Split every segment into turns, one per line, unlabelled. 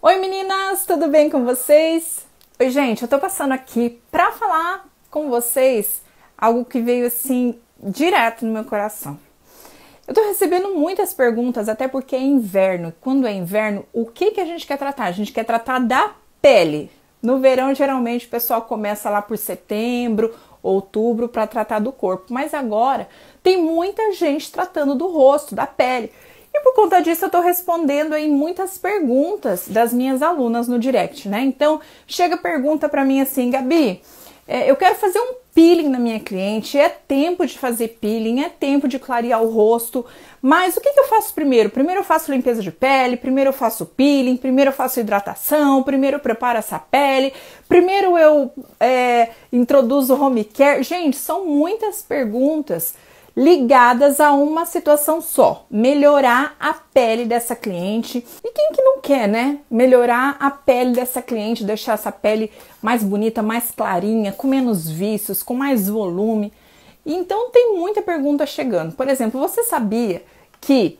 Oi meninas, tudo bem com vocês? Oi gente, eu tô passando aqui pra falar com vocês algo que veio assim direto no meu coração. Eu tô recebendo muitas perguntas, até porque é inverno. Quando é inverno, o que a gente quer tratar? A gente quer tratar da pele. No verão, geralmente, o pessoal começa lá por setembro, outubro, para tratar do corpo. Mas agora, tem muita gente tratando do rosto, da pele. E por conta disso, eu tô respondendo aí muitas perguntas das minhas alunas no direct, né? Então, chega pergunta para mim assim, Gabi, eu quero fazer um peeling na minha cliente, é tempo de fazer peeling, é tempo de clarear o rosto, mas o que eu faço primeiro? Primeiro eu faço limpeza de pele, primeiro eu faço peeling, primeiro eu faço hidratação, primeiro eu preparo essa pele, primeiro eu introduzo home care. Gente, são muitas perguntas ligadas a uma situação só, melhorar a pele dessa cliente. E quem que não quer, né? Melhorar a pele dessa cliente, deixar essa pele mais bonita, mais clarinha, com menos vícios, com mais volume. Então tem muita pergunta chegando. Por exemplo, você sabia que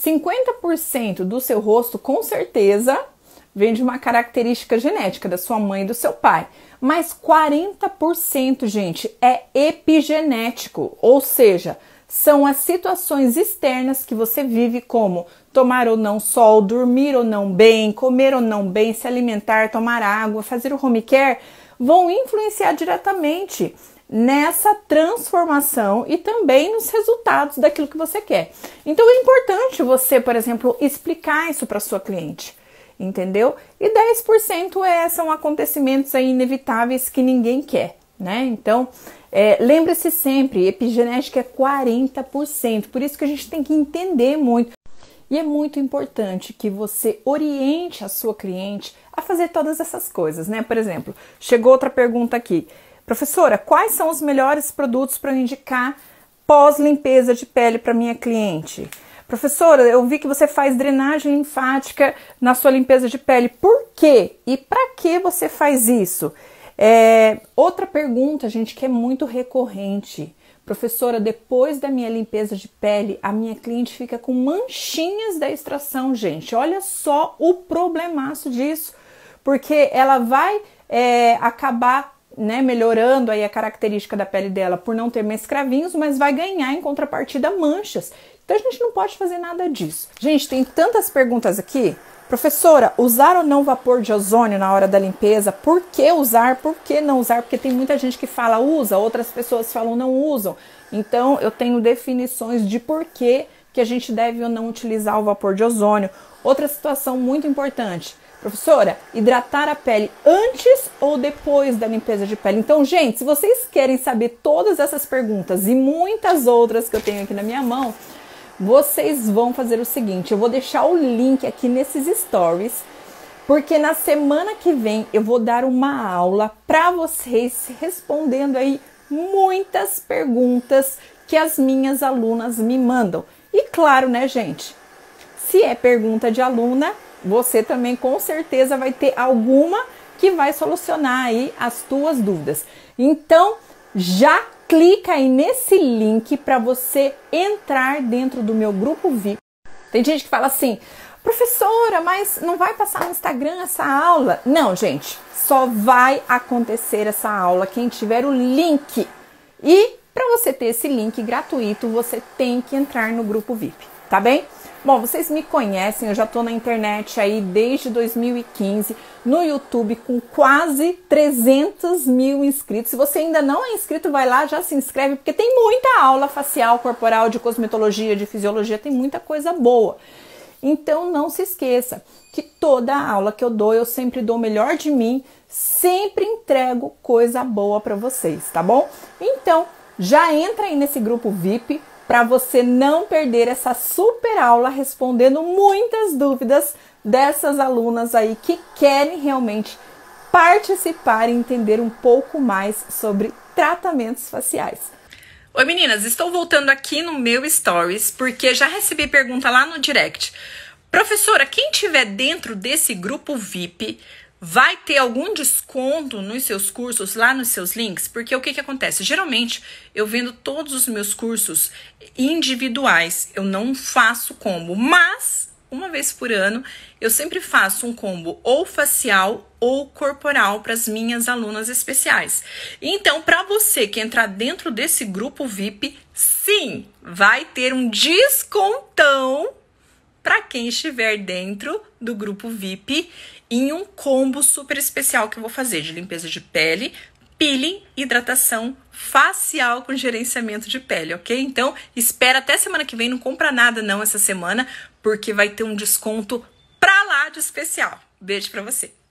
50% do seu rosto, com certeza, vem de uma característica genética da sua mãe e do seu pai. Mas 40%, gente, é epigenético, ou seja, são as situações externas que você vive, como tomar ou não sol, dormir ou não bem, comer ou não bem, se alimentar, tomar água, fazer o home care, vão influenciar diretamente nessa transformação e também nos resultados daquilo que você quer. Então é importante você, por exemplo, explicar isso para sua cliente. Entendeu? E 10% são acontecimentos aí inevitáveis que ninguém quer, né? Então, lembre-se sempre, epigenética é 40%, por isso que a gente tem que entender muito. E é muito importante que você oriente a sua cliente a fazer todas essas coisas, né? Por exemplo, chegou outra pergunta aqui. Professora, quais são os melhores produtos para eu indicar pós-limpeza de pele para minha cliente? Professora, eu vi que você faz drenagem linfática na sua limpeza de pele. Por quê? E para que você faz isso? Outra pergunta, gente, que é muito recorrente. Professora, depois da minha limpeza de pele, a minha cliente fica com manchinhas da extração, gente. Olha só o problemaço disso. Porque ela vai acabar melhorando aí a característica da pele dela por não ter mais cravinhos, mas vai ganhar em contrapartida manchas. Então a gente não pode fazer nada disso. Gente, tem tantas perguntas aqui. Professora, usar ou não vapor de ozônio na hora da limpeza? Por que usar? Por que não usar? Porque tem muita gente que fala usa, outras pessoas falam não usam. Então eu tenho definições de por que a gente deve ou não utilizar o vapor de ozônio. Outra situação muito importante. Professora, hidratar a pele antes ou depois da limpeza de pele? Então, gente, se vocês querem saber todas essas perguntas e muitas outras que eu tenho aqui na minha mão, vocês vão fazer o seguinte, eu vou deixar o link aqui nesses stories, porque na semana que vem eu vou dar uma aula para vocês respondendo aí muitas perguntas que as minhas alunas me mandam. E claro, né, gente, se é pergunta de aluna, você também com certeza vai ter alguma que vai solucionar aí as tuas dúvidas. Então, já clica aí nesse link para você entrar dentro do meu grupo VIP. Tem gente que fala assim, professora, mas não vai passar no Instagram essa aula? Não, gente, só vai acontecer essa aula quem tiver o link. E para você ter esse link gratuito, você tem que entrar no grupo VIP, tá bem? Bom, vocês me conhecem, eu já tô na internet aí desde 2015, no YouTube com quase 300 mil inscritos. Se você ainda não é inscrito, vai lá, já se inscreve, porque tem muita aula facial, corporal, de cosmetologia, de fisiologia, tem muita coisa boa. Então não se esqueça que toda aula que eu dou, eu sempre dou o melhor de mim, sempre entrego coisa boa para vocês, tá bom? Então, já entra aí nesse grupo VIP, para você não perder essa super aula respondendo muitas dúvidas dessas alunas aí que querem realmente participar e entender um pouco mais sobre tratamentos faciais.
Oi meninas, estou voltando aqui no meu Stories porque já recebi pergunta lá no direct. Professora, quem tiver dentro desse grupo VIP vai ter algum desconto nos seus cursos, lá nos seus links? Porque o que acontece? Geralmente, eu vendo todos os meus cursos individuais, eu não faço combo, mas uma vez por ano, eu sempre faço um combo ou facial ou corporal para as minhas alunas especiais. Então, para você que entrar dentro desse grupo VIP, sim, vai ter um descontão para quem estiver dentro do grupo VIP em um combo super especial que eu vou fazer de limpeza de pele, peeling, hidratação facial com gerenciamento de pele, ok? Então, espera até semana que vem, não compra nada não essa semana, porque vai ter um desconto pra lá de especial. Beijo pra você!